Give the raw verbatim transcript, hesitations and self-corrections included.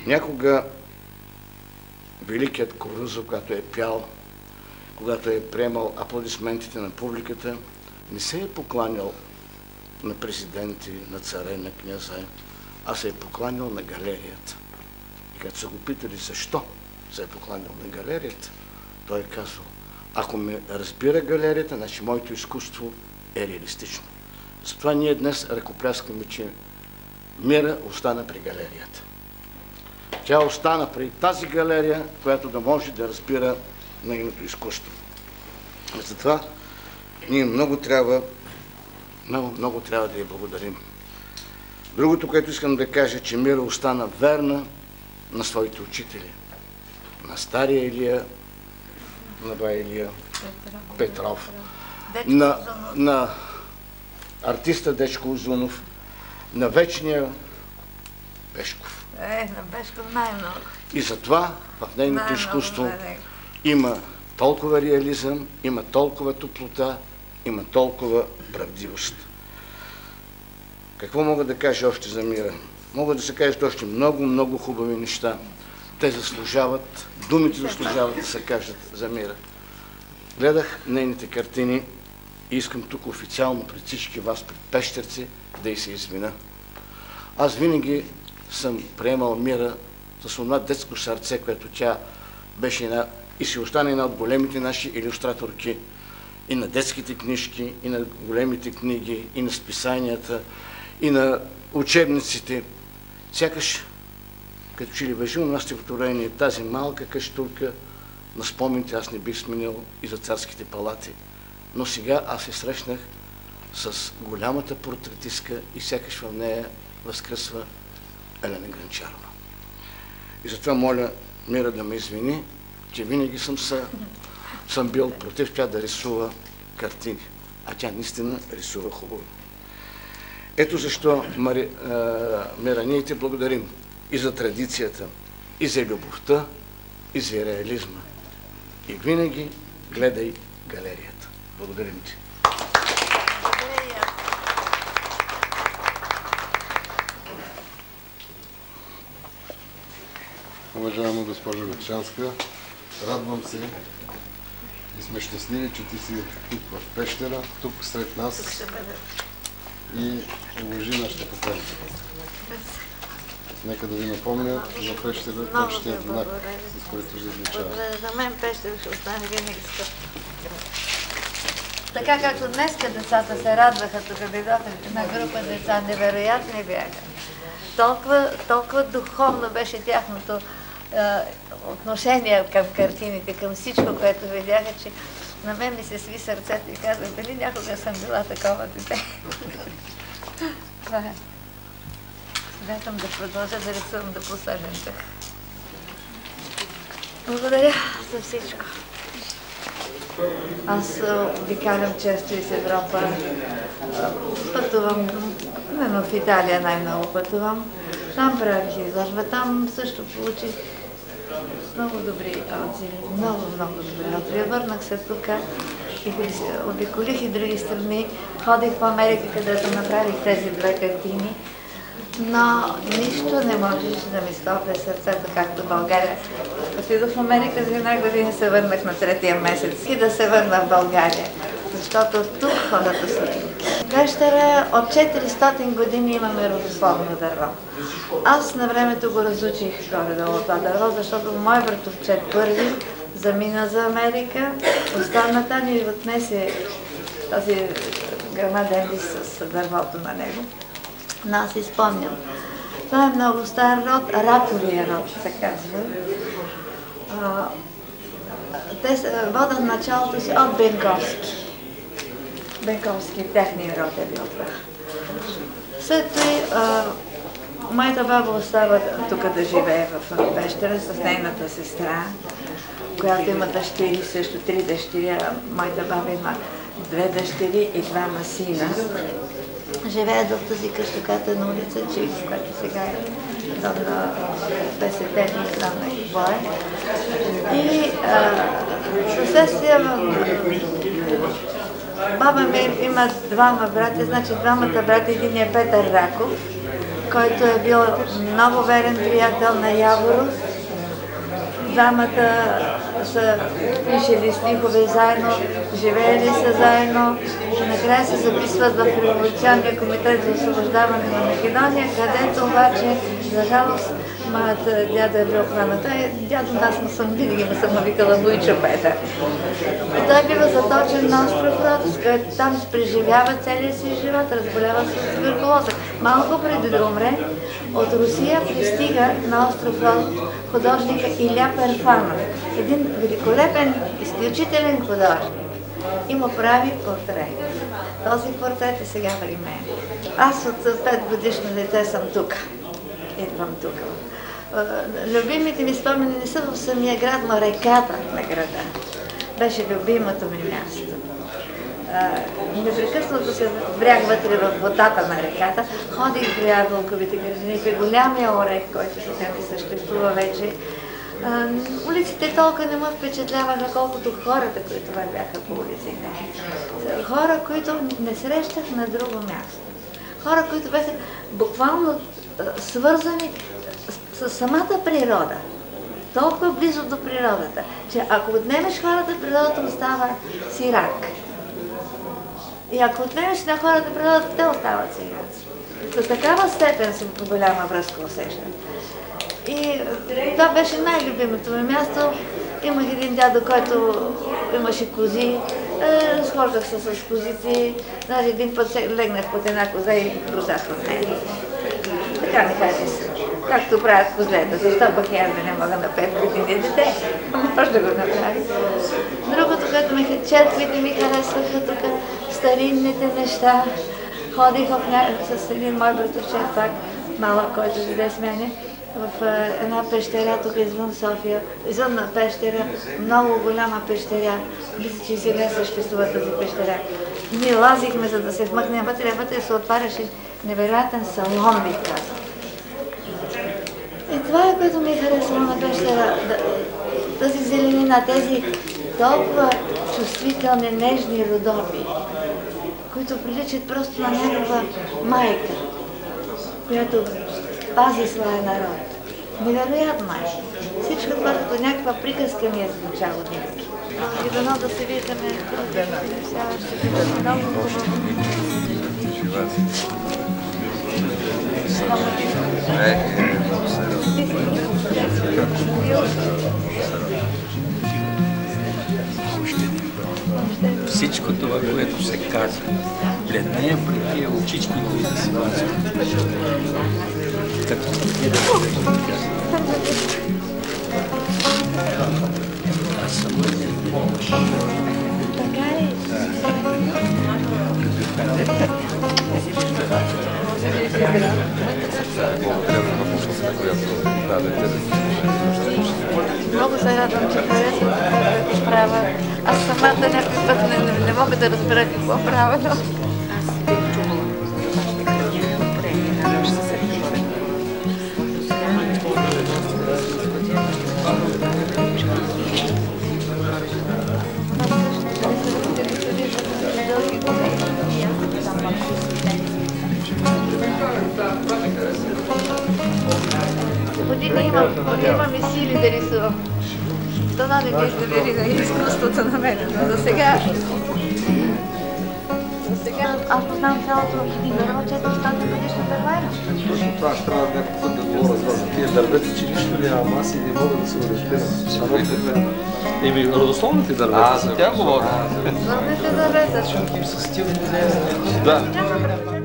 Някога великият Курузо, когато е пял, когато е приемал аплодисментите на публиката, не се е покланял на президенти, на царе, на князе, а се е покланял на галерията. И като са го питали защо се е покланял на галерията, той е казал: ако ме разбира галерията, значи моето изкуство е реалистично. Затова ние днес ръкопляскаме, че мира остана при галерията. Тя остана при тази галерия, която да може да разбира нейното изкуство. Затова ние много трябва, много, много трябва да я благодарим. Другото, което искам да кажа, че мира остана верна на своите учители. На стария Илия, на бай Илия Петров, на, на артиста Дечко Узунов, на вечния Бешков. Е, на Бешков най-много. И затова в нейното изкуство има толкова реализъм, има толкова топлота, има толкова правдивост. Какво мога да кажа още за мира? Мога да се кажат още много, много хубави неща. Те заслужават, думите заслужават да се кажат за мира. Гледах нейните картини и искам тук официално пред всички вас, пред Пещерци, да й се извина. Аз винаги съм приемал мира с това детско сърце, което тя беше една, и си остана една от големите наши илюстраторки и на детските книжки, и на големите книги, и на списанията, и на учебниците. Сякаш, като че ли беше у нас стихотворение, тази малка каштурка на спомените аз не бих сменил и за царските палати. Но сега аз се срещнах с голямата портретистка и сякаш в нея възкръсва Елена Гранчарова. И затова моля мира да ме извини, че винаги съм, са, съм бил против тя да рисува картини, а тя наистина рисува хубаво. Ето защо, Мари, а, Мира, ние ти благодарим и за традицията, и за любовта, и за реализма. И винаги гледай галерията. Благодарим ти. Уважаема госпожо Гречанска, радвам се и сме щастливи, че ти си тук в Пещера, тук сред нас и уважи нашите поколения. Нека да ви напомня за Пещера почтият знак, с който ви отличава. За мен Пещера ще остане винаги скъп. Така както днеска децата се радваха, тук дойдоха на група деца, невероятни бяха. Толкова, толкова духовно беше тяхното е, отношение към картините, към всичко, което видяха, че на мен ми се сви сърцето и казах, дали някога съм била такова дете. Това е. Смятам да продължа да рисувам до последен дъх. Благодаря за всичко. Аз обикалям често из Европа. Пътувам, именно в Италия най-много пътувам. Там правих изложба. Там също получих много добри отзиви. Много, много добри отзиви. Върнах се тук и обиколих и други страни. Ходих в Америка, където направих тези две картини. Но нищо не можеше да ми стопне сърцето, както в България. Отидох в Америка за една година, се върнах на третия месец и да се върна в България, защото тук хората са. Пещера от четиристотин години имаме родословно дърво. Аз на времето го разучих горе-долу това дърво, защото мой братовчет първи замина за Америка, остана там и отнесе този грамаден лист с дървото на него. Но аз изпомням. Това е много стар род, раковия род, се казва. А, те водят началото си от Бенковски. Бенковски, техния род е бил това. След това моята баба остава тук да живее в Пещера с нейната сестра, която има дъщери, също три дъщери. Моята баба има две дъщери и двама сина. Живеят в тази къща, която е на улица Чив, която сега е дом на БСТ, не знам на какво е. И последствие баба ми има двама брати, значи двамата брати, един е Петър Раков, който е бил много верен приятел на Яворов. Двамата са пишели стихове заедно, живеели са заедно и накрая се записват в Революционния комитет за освобождаване на Македония, където обаче, за жалост, моят дядо е бил хванат. Той, дядо, аз не съм винаги не съм навикала Войчо Петър. И той бива заточен на остров Родос, където там преживява целия си живот, разболява се от туберкулоза. Малко преди да умре, от Русия пристига на остров Родос художника Иля Перфанов. Един великолепен, изключителен художник. И му прави портрет. Този портрет е сега при мен. Аз от пет годишно дете съм тук. Идвам тук. Любимите ми спомени не са в самия град, но реката на града. Беше любимото ми място. Непрекъснато се бряг вътре в водата на реката. Ходих при Ябълковите градини, при голямия орех, който сега не съществува вече. Улиците толкова не ме впечатляваха, колкото хората, които бяха по улиците. Хора, които не срещах на друго място. Хора, които бяха буквално свързани с самата природа. Толкова близо до природата, че ако отнемеш хората, природата остава сирак. И ако отнемеш на хората природата, те остават сираци. До такава степен си голяма връзка усещам. И това беше най-любимото ми място. Имах един дядо, който имаше кози. Разхождах се с козици. Даже един път легнах под една коза и бросах от нея. Така не кажи се. Както правят козлета. Защо пък аз да не мога на пет години дете? Може да го направи. Другото, което ми черквите ми харесваха тук, старинните неща. Ходих с един мой братовчет, пак малък, който живее с мене, в една пещера тук извън София, извън на пещера, много голяма пещера. Мисля, че и сега съществува тази пещера. Ние лазихме, за да се вмъкнем вътре, вътре се отваряше невероятен салон, бих казал. И това е, което ми е харесало на пещера, тази зеленина, тези толкова чувствителни, нежни родопи, които приличат просто на някаква майка, която пази своя народ. Невероятно е. Всичко това като някаква приказка ми е звучало винаги. И дано да се виждаме други ще бъде много хубаво. Всичко това, което се казва, бледнее при тия очички, които си базят. Като аз съм така е. Много се радвам, че харесвам това, което правя. Аз самата някакъв път не, не, не мога да разбера какво правя, но... Аз бих чувала вашите кръги премии на нашата сърдина. Година имам, имам и сили да рисувам. Това не ми издавери на изкуството на мен, но за сега... За сега аз познавам цялото дърво, четиристотин годишна дървена. Точно това, аз трябва някакъв път да говоря с вас за тия дървета, че нищо нямам, аз и не мога да се разбирам. Еми, родословните дървета. А, за тях говоря. Родословните дървета. Да.